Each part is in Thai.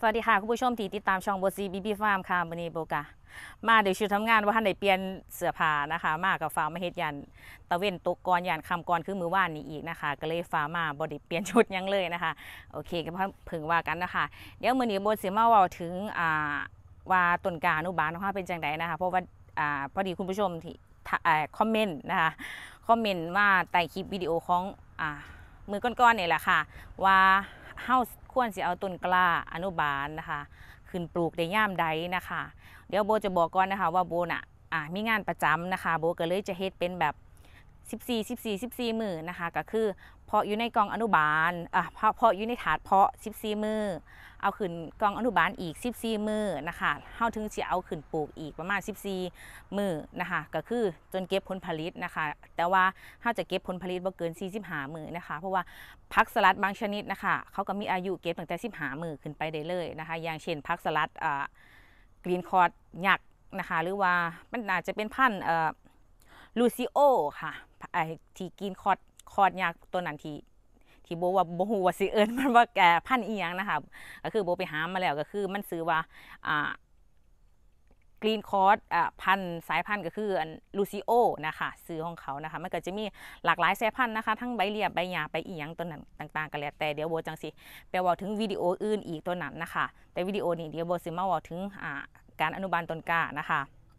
วัสดีค่ะคุณผู้ชมที่ติดตามช่องโบซีบีบีฟาร์มค่ะวันนี้โบกะมาเดี๋ยวชุดทำงานว่าท่านได้เปลี่ยนเสื้อผ้านะคะมากับฟาร์มมาเฮ็ดยันตะเวนตกก่อนยันคำก่อนคือมือว่านนี้อีกนะคะก็เลยฟาร์มมาบอดี้เปลี่ยนชุดยังเลยนะคะโอเคก็เพิ่งว่ากันนะคะเดี๋ยวมื้อนี้โบสิมาเว้าถึงว่าต้นกาอนุบาลของเราเป็นจังไดนะคะเพราะว่าพอดีคุณผู้ชมที่คอมเมนต์นะคะคอมเมนต์ว่าใต้คลิปวิดีโอของมือก้อนๆนี่แหละค่ะว่าเฮาควรสิเอาต้นกล้าอนุบาลนะคะขึ้นปลูกได้ย่ามใดนะคะเดี๋ยวโบจะบอกก่อนนะคะว่าโบน่ะมีงานประจำนะคะโบก็เลยจะเฮ็ดเป็นแบบ14มือนะคะก็คือเพาะอยู่ในกองอนุบาลเพาะอยู่ในถาดเพาะ14มือเอาขึ้นกองอนุบาลอีก14มือนะคะเฮาถึงสิเอาขึ้นปลูกอีกประมาณ14มือนะคะก็คือจนเก็บผลผลิตนะคะแต่ว่าเฮาจะเก็บผลผลิตบ่เกิน45มือนะคะเพราะว่าผักสลัดบางชนิดนะคะเขาก็มีอายุเก็บตั้งแต่15มือขึ้นไปได้เลยนะคะอย่างเช่นผักสลัดกรีนคอร์ดยักษ์นะคะหรือว่ามันอาจจะเป็นพันธุ์ลูซิโอค่ะที่กินคอร์ดยักษ์ตัวนั้นที่โบว่าโบฮูว่าสิเอิญมันว่าแกพันธุ์อีหยังนะคะก็คือโบไปหามาแล้วก็คือมันซื้อว่ากรีนคอร์ดพันธุ์สายพันธุ์ก็คือลูซิโอนะคะซื้อของเขานะคะมันก็จะมีหลากหลายสายพันธุ์นะคะทั้งใบเรียบใบหญ้าใบอีหยังตัวนั้นต่างๆกันแล้วแต่เดี๋ยวโบจังสิไปว่าถึงวิดีโออื่นอีกตัวนั้นนะคะแต่วิดีโอนี้เดี๋ยวโบสิมาว่าถึงการอนุบาลต้นกล้านะคะ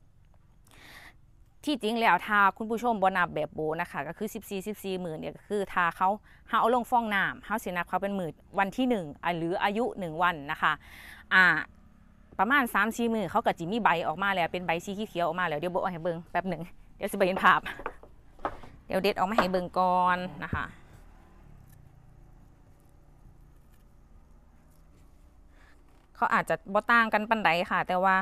ที่จริงแล้วถ้าคุณผู้ชมบนับแบบโบนะคะก็คือ14หมื่นเนี่ยก็คือถ้าเขาเอาลงฟองน้ำเขาสินับเขาเป็นหมื่นวันที่1หรืออายุ1วันนะคะประมาณ3-4มือเขาก็จะมีใบออกมาแล้วเป็นใบสีเขียวออกมาแล้วเดี๋ยวโบเอาให้เบิ่งแป๊บหนึ่งเดี๋ยวสิเห็นภาพเดี๋ยวเด็ดออกมาให้เบิ่งก่อนนะคะเขาอาจจะบ่ต่างกันปานใดค่ะ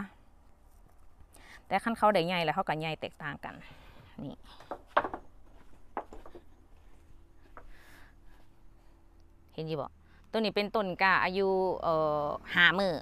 แต่ขั้นเขาได้ใหญ่แล้วเขาก็ใหญ่แตกต่างกันนี่เห็นยี่บ่ตัวนี้เป็นต้นกาอายุ5 มือ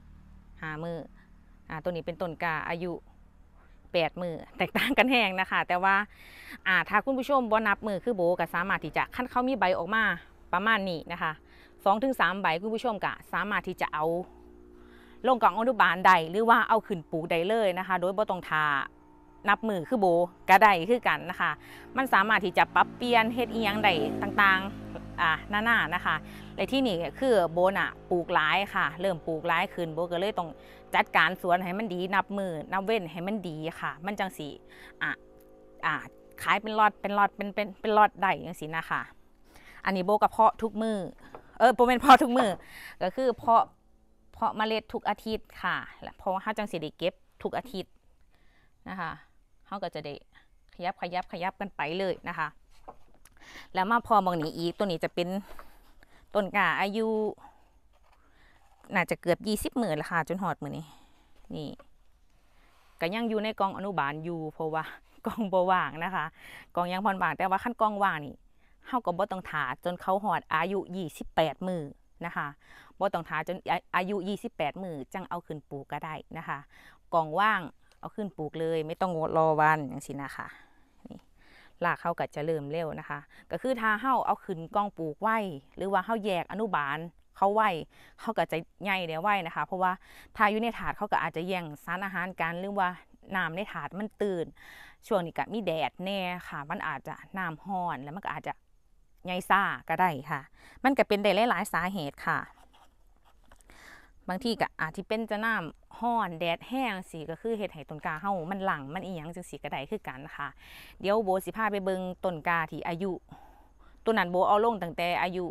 ตัวนี้เป็นต้นกาอายุ8 มือแตกต่างกันแห้งนะคะแต่ว่าถ้าคุณผู้ชมบ่นับมือคือโบก็สามารถที่จะขั้นเขามีใบออกมาประมาณนี้นะคะ2-3 ใบคุณผู้ชมก็สามารถที่จะเอาลงกล่องอนุบาลใดหรือว่าเอาขึ้นปลูกได้เลยนะคะโดยบ่ต้องทานับมือคือโบก็ได้คือกันนะคะมันสามารถที่จะปรับเปลี่ยนเฮ็ดอีหยังได้ต่างๆหน้านะคะและที่นี่คือโบน่ะปลูกหลายค่ะเริ่มปลูกหลายขึ้นโบก็เลยต้องจัดการสวนให้มันดีนับมือนับเว้นให้มันดีค่ะมันจังสีขายเป็นล็อตเป็นล็อตได้จังสีนะคะอันนี้โบก็เพาะทุกมือโบเป็นเพาะทุกมือก็คือเพาะเมล็ดทุกอาทิตย์ค่ะเพราะว่าเขาจังสีได้เก็บทุกอาทิตย์นะคะเขาก็จะได้ขยับกันไปเลยนะคะแล้วมาพอมองนี้อีกตัวนี้จะเป็นต้นกาอายุน่าจะเกือบ20 มื้อแล้วค่ะจนหอดมื้อนี้นี่ก็ยังอยู่ในกองอนุบาลอยู่เพราะว่ากองบ่ว่างนะคะกองยังพรว่างแต่ว่าขั้นกองว่างนี่เฮาก็บ่ต้องถาจนเขาหอดอายุ28 มื้อนะคะบ่ต้องถาจนอายุ28 มื้อจังเอาขึ้นปลูกก็ได้นะคะกองว่างเอาขึ้นปลูกเลยไม่ต้องรอวันอย่างนี้นะคะนี่รากเขาก็จะเริ่มเร็วนะคะก็คือถ้าเฮาเอาขึ้นกองปลูกไว้หรือว่าเฮาแยกอนุบาลเขาไว้เขาก็จะใหญ่เดี๋ยวไว้นะคะเพราะว่าถ้าอยู่ในถาดเขาก็อาจจะแย่งสารอาหารกันหรือว่าน้ำในถาดมันตื่นช่วงนี้ก็มีแดดแน่ค่ะมันอาจจะน้ำห้อนแล้วมันก็อาจจะใหญ่ซ่าก็ได้ค่ะมันก็เป็นได้หลายสาเหตุค่ะบางทีก็อาจที่เป็นจะน้ำห้อนแดดแห้งสีก็คือเห็ดไห่ต้นกาเฮามันหลังมันอีหยังจังสีก็ได้คือกันค่ะเดี๋ยวโบสิพาไปเบิ่งต้นกาที่อายุตัวนั้นโบเอาลงตั้งแต่อายุ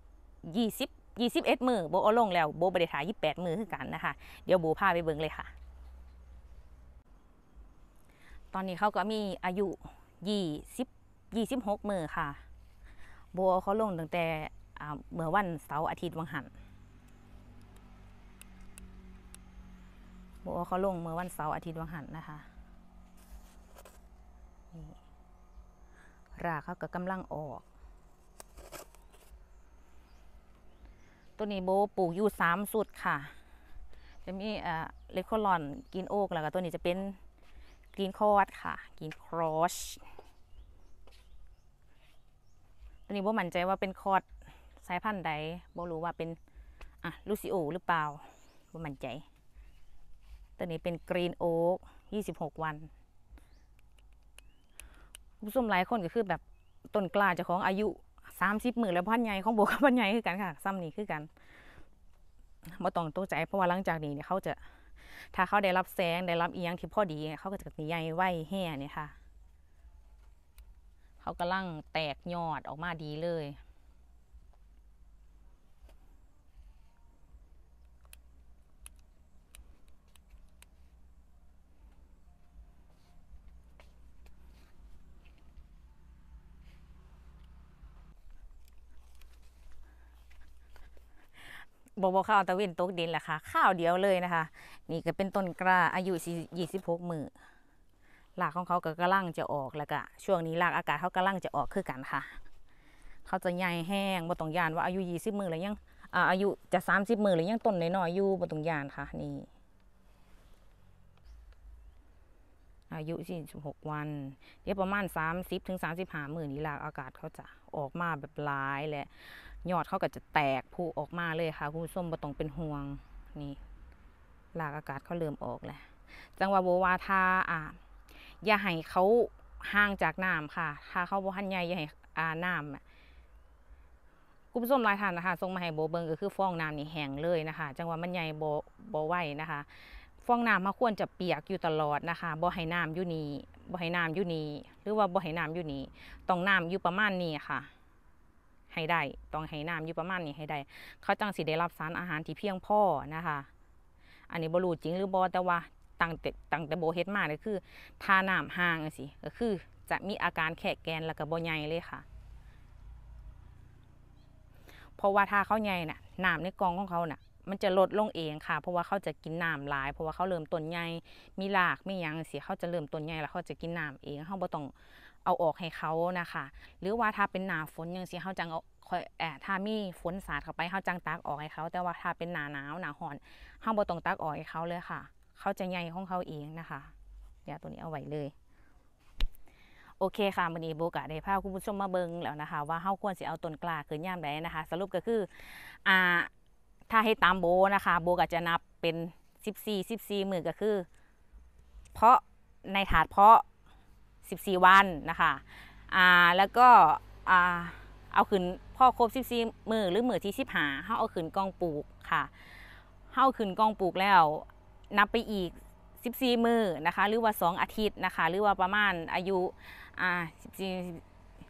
21 มื้อโบเอาลงแล้วโบบ่ได้ถ่าย28 มื้อคือกันนะคะเดี๋ยวโบพาไปเบิ่งเลยค่ะตอนนี้เขาก็มีอายุ26 มื้อค่ะโบเขาลงตั้งแต่เมื่อวันเสาร์อาทิตย์วังหันโบเขาลงเมื่อวันเสาร์อาทิตย์วังหันนะคะรากเขาก็กำลังออกตัวนี้โบปลูกอยู่3 สุดค่ะจะมีเลโคลอนกินโอ๊กแล้วก็ตัวนี้จะเป็นกรีนคอร์ดค่ะกรีนครอชตัวนี้โบมั่นใจว่าเป็นคอร์ดสายพันธุ์ใดโบรู้ว่าเป็นลูซิโอหรือเปล่าบ่มั่นใจตัวนี้เป็นกรีนโอ๊ก26 วันผู้ชมหลายคนก็คือแบบต้นกล้าเจ้าของอายุ30 มื้อแล้วพันใหญ่ของโบกับพันใหญ่คือกันค่ะซ้ำนี่คือกันบ่ต้องตกใจเพราะว่าหลังจากนี้เนี่ยเขาจะถ้าเขาได้รับแสงได้รับอีหยังที่พอดีเขาก็จะใหญ่ไว้แห่เนี่ยค่ะเขากำลังแตกยอดออกมาดีเลยบอกข้าวตะเวนตกดินแหละค่ะข้าวเดียวเลยนะคะนี่ก็เป็นต้นกล้าอายุ26 มื้อรากของเขาก็กำลังจะออกแล้วก็ช่วงนี้รากอากาศเขากำลังจะออกคือกันค่ะเขาจะใหญ่แห้งบ่ต้องยานว่าอายุ20 มื้อแล้วยังอายุจะ30 มื้อแล้วยังต้นน้อยๆอยู่บ่ต้องยานค่ะนี่อายุ46 วันเดี๋ยวประมาณ30 ถึง 35 มื้อนี้รากอากาศเขาจะออกมาแบบหลายและยอดเขาก็จะแตกพุออกมาเลยค่ะคุณผู้ชมบ่ต้องเป็นห่วงนี่รากอากาศเขาเริ่มออกแล้วจังว่าโบวาทาอย่าให้เขาห่างจากน้ำค่ะถ้าเขาบ่ทันใหญ่อย่าให้น้ำคุณผู้ชมหลายท่านนะคะส่งมาให้โบเบิงก็คือฟองน้ำนี่แห้งเลยนะคะจังว่ามันใหญ่บ่ไหวนะคะฟองน้ำมาควรจะเปียกอยู่ตลอดนะคะบ่ให้น้ำอยู่นี่บ่ให้น้ำอยู่นี่หรือว่าบ่ให้น้ำอยู่นี่ต้องน้ำอยู่ประมาณนี้ค่ะให้ได้ต้องให้น้ำอยู่ประมาณนี้ให้ได้เขาจังสิได้รับสารอาหารที่เพียงพอนะคะอันนี้บ่รู้จริงหรือบ่แต่ว่าตั้งแต่โบเฮ็ดมาเนี่ยคือทาน้ำห่างสิก็คือจะมีอาการแขกแกนแล้วก็บ่ใหญ่เลยค่ะเพราะว่าถ้าเขาใหญ่น่ะน้ำในกองของเขาน่ะมันจะลดลงเองค่ะเพราะว่าเขาจะกินน้ำหลายเพราะว่าเขาเริ่มต้นใหญ่มีรากมีหยังสิเขาจะเริ่มต้นใหญ่แล้วเขาจะกินน้ำเองเขาบ่ต้องเอาออกให้เขานะคะหรือว่าถ้าเป็นหน้าฝนยังสิเขาจังเอาถ้ามีฝนสาดเข้าไปเขาจังตักออกให้เขาแต่ว่าถ้าเป็นหน้าหนาวหน้าร้อนเขาบ่ต้องตักออกให้เขาเลยค่ะเขาจะใหญ่ของเขาเองนะคะเดี๋ยวตัวนี้เอาไว้เลยโอเคค่ะวันนี้โบกะได้พาคุณผู้ชมมาเบิ่งแล้วนะคะว่าเฮาควรสิเอาต้นกล้าขึ้นย่ามใดนะคะสรุปก็คือถ้าให้ตามโบนะคะโบก็จะนับเป็น14 มื้อก็คือเพาะในถาดเพาะ14 วันนะคะแล้วก็เอาขึ้นพ่อครบ14 มื้อหรือมื้อที่15เฮาเอาขึ้นกองปลูกค่ะเฮาขึ้นกองปลูกแล้วนับไปอีก14 มื้อนะคะหรือว่า2 อาทิตย์นะคะหรือว่าประมาณอายุ14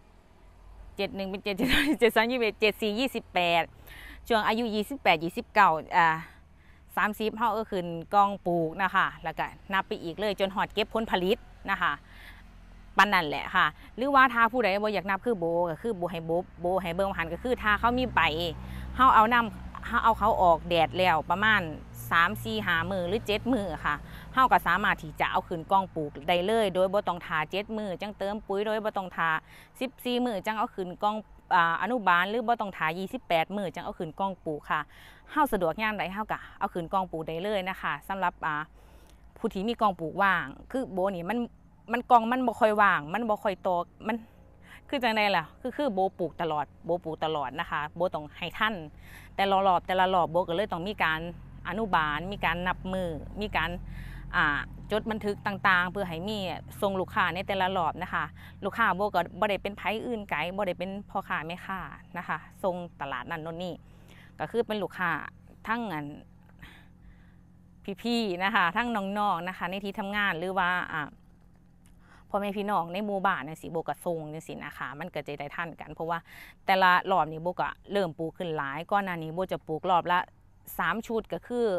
71เป็น7 3 21 74 28ช่วงอายุ28 29 30เฮาขึ้นกองปลูกนะคะแล้วก็นับไปอีกเลยจนหอดเก็บผลผลิตนะคะปันนั่นแหละค่ะหรือว่าถ้าผู้ใดบ่อยากนับคือโบก็คือโบให้เบิ่งหันก็คือถ้าเขามีใบเฮาเอาเขาออกแดดแล้วประมาณ3-4-5 มื้อหรือ7 มื้อค่ะเฮาก็สามารถที่จะเอาขึ้นกองปลูกได้เลยโดยบ่ต้องทา7 มื้อจังเติมปุ๋ยโดยบ่ต้องทา14 มื้อจังเอาขึ้นกองอนุบาลหรือบ่ต้องทา28 มื้อจังเอาขึ้นกองปลูกค่ะเฮาสะดวกยามใดเฮาก็เอาขึ้นกองปลูกได้เลยนะคะสำหรับผู้ที่มีกองปลูกว่างคือโบนี่มันกองมันบ่ค่อยว่างมันบ่ค่อยโตมันคือจังไดล่ะคือโบปลูกตลอดนะคะโบต้องให้ท่านแต่ละรอบโบก็เลยต้องมีการอนุบาลมีการนับมือมีการจดบันทึกต่างๆเพื่อให้มีส่งลูกค้าในแต่ละรอบนะคะลูกค้าโบก็บ่ได้เป็นไผอื่นไกลบ่ได้เป็นพ่อค้าแม่ค้านะคะส่งตลาดนั่นโน่นนี่ก็คือเป็นลูกค้าทั้งพี่ๆนะคะทั้งน้องๆนะคะในที่ทำงานหรือว่าพ่อแม่พี่น้องในหมู่บ้านเนี่ยสิโบกะทรงเนี่ยสินะคะมันก็จะได้ทันกันเพราะว่าแต่ละรอบนี้โบกะเริ่มปลูกขึ้นหลายก่อนหน้านี้โบจะปลูกรอบละ3 ชุดก็คือ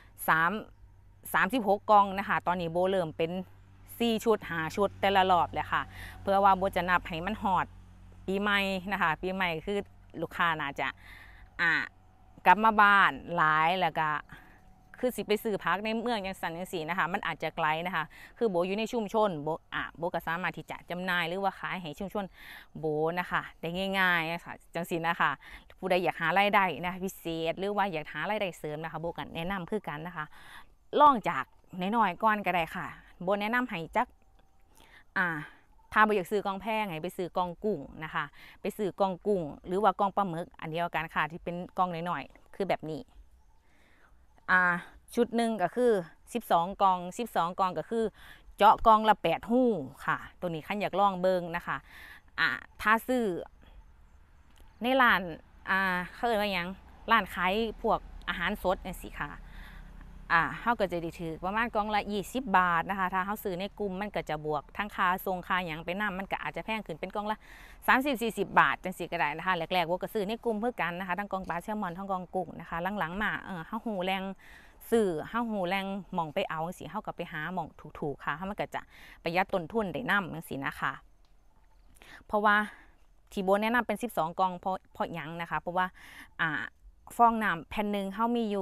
36 กองนะคะตอนนี้โบเริ่มเป็น4 ชุด5 ชุดแต่ละรอบเลยค่ะเพื่อว่าโบจะนับให้มันหอดปีใหม่นะคะปีใหม่คือลูกค้าน่าจะกลับมาบ้านหลายแล้วก็คือสิไปซื้อพักในเมืองอย่างสันอย่างสีนะคะมันอาจจะไกลนะคะคือโบอยู่ในชุมชนโบก็สามารถที่จะจำหน่ายหรือว่าขายให้ชุมชนโบนะคะได้ง่ายๆนะคะจังสีนะคะผู้ใดอยากหารายได้นะพิเศษหรือว่าอยากหารายได้เสริมนะคะโบกันแนะนำคือกันนะคะลองจากน้อยๆก่อนก็ได้ค่ะโบแนะนำให้จักถ้าโบอยากซื้อกองแพงให้ไปซื้อกองกุ้งนะคะไปซื้อกองกุ้งหรือว่ากองปลาหมึกอันเดียวกันค่ะที่เป็นกองน้อยๆคือแบบนี้ชุดหนึ่งก็คือ12กล่อง12กล่องก็คือเจาะกล่องละ8หู้ค่ะตัวนี้ขั้นอยากลองเบิงนะคะถ้าซื้อในร้านเขาเรียกว่าอย่างร้านขายพวกอาหารสดเนี่ยสิค่ะเขาก็จะได้ถือประมาณกล่องละ20 บาทนะคะถ้าเขาซื้อในกลุ่มมันก็จะบวกทั้งค่าส่งค่าอย่างไปน้ำมันก็อาจจะแพงขึ้นเป็นกล่องละ30-40 บาทจังสิก็ได้นะคะแรกๆว่าก็ซื้อในกลุ่มเพื่อกันนะคะทั้งกล่องปลาแซลมอนทั้งกล่องกุ้งนะคะหลังๆมาเขาหูแรงซื้อเขาหูแรงมองไปเอาสิเขาก็ไปหาหม่องถูกๆค่ะมันก็จะประหยัดต้นทุนได้น้ำจังสินะคะเพราะว่าที่โบแนะนำเป็น12กล่องเพราะยังนะคะเพราะว่าฟองน้ำแผ่นหนึ่งเขามีอยู่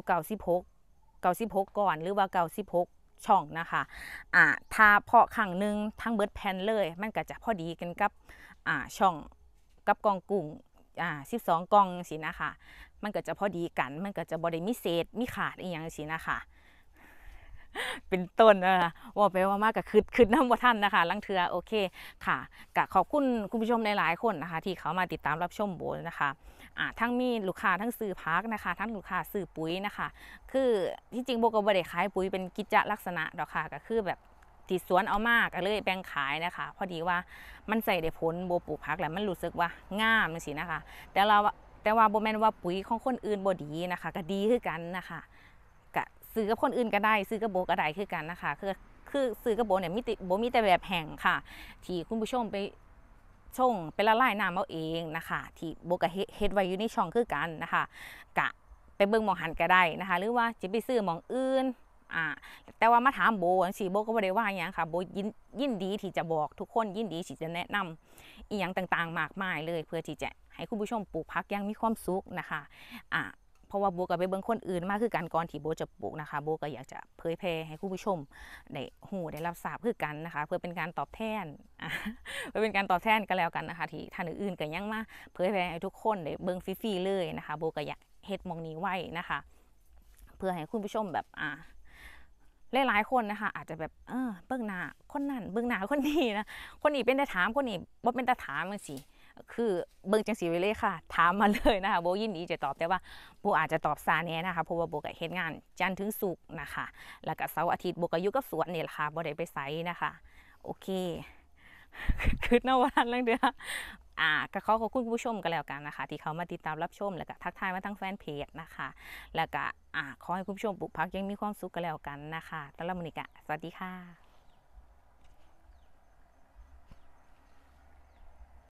96ก่อนหรือว่า96ช่องนะคะถ้าเพาะครั้งหนึ่งทั้งเบิดแผ่นเลยมันก็จะพอดีกันกับช่องกับกล่องกุ้ง12กล่องสินะคะมันก็จะพอดีกันมันก็จะบ่ได้มีเศษมีขาดอีกอย่างสินะคะเป็นต้นว่าไปว่ามากกับคืดน้ำว่าท่านนะคะลังเทือโอเคค่ะก็ขอบคุณคุณผู้ชมหลายๆคนนะคะที่เขามาติดตามรับชมโบนะคะทั้งมีลูกค้าทั้งซื้อพักนะคะทั้งลูกค้าซื้อปุ๋ยนะคะคือที่จริงโบก็บ่ได้ขายปุ๋ยเป็นกิจลักษณะดอกค่ะก็คือแบบติดสวนเอามากเลยแบ่งขายนะคะพอดีว่ามันใส่ได้ผลโบปลูกพักแล้วมันรู้สึกว่างามสินะคะแต่ว่าโบแมนว่าปุ๋ยของคนอื่นโบดีนะคะก็ดีคือกันนะคะซื้อกับคนอื่นก็ได้ซื้อกับโบก็ได้คือกันนะคะคือซื้อกับโบเนี่ยโบมีแต่แบบแห้งค่ะที่คุณผู้ชมไปช่องไปละลายน้ำเอาเองนะคะที่โบก็เฮ็ดไว้อยู่ในช่องคือกันนะคะกะไปเบิ่งหมองหันก็ได้นะคะหรือว่าจะไปซื้อหมองอื่นแต่ว่ามาถามโบสิโบก็บ่ได้ว่าอย่างค่ะโบยินดีที่จะบอกทุกคนยินดีที่จะแนะนำอีหยังต่างๆมากมายเลยเพื่อที่จะให้คุณผู้ชมปลูกผักอย่างมีความสุขนะคะเพราะว่าโบก็ไปเบิ่งคนอื่นมากคือกันก่อนที่โบจะปลูกนะคะโบก็อยากจะเผยแพร่ให้คุณผู้ชมได้หูได้รับทราบคือกันนะคะเพื่อเป็นการตอบแทนเพื่อเป็นการตอบแทนกันแล้วกันนะคะที่ท่านอื่นๆก็ยังมาเผยแพร่ให้ทุกคนได้เบิ่งฟรีๆเลยนะคะโบก็อยากเฮ็ดมองนี้ไว้นะคะเพื่อให้คุณผู้ชมแบบหลายๆคนนะคะอาจจะแบบเบิ่งหน้าคนนั้นเบิ่งหน้าคนนี้นะคนนี้เป็นแต่ถามคนนี้บ่เป็นแต่ถามจังซี่คือเบิ่งจังสีไว้เลยค่ะถามมาเลยนะคะโบยินดีจะตอบแต่ว่าโบอาจจะตอบซาแน่นะคะเพราะว่าโบก็เฮ็ดงานจันทร์ถึงศุกร์นะคะแล้วก็เสาร์อาทิตย์โบก็อยู่กับสวนนี่แหละค่ะโบได้ไปไสนะคะโอเคคือเนาะว่าทันเรื่องเดียวก็ขอบคุณผู้ชมกันแล้วกันนะคะที่เขามาติดตามรับชมแล้วก็ทักทายมาทั้งแฟนเพจนะคะแล้วก็ขอให้คุณผู้ชมปลูกผักยังมีความสุขกันแล้วกันนะคะตลอดมื้อนี้ก็สวัสดีค่ะ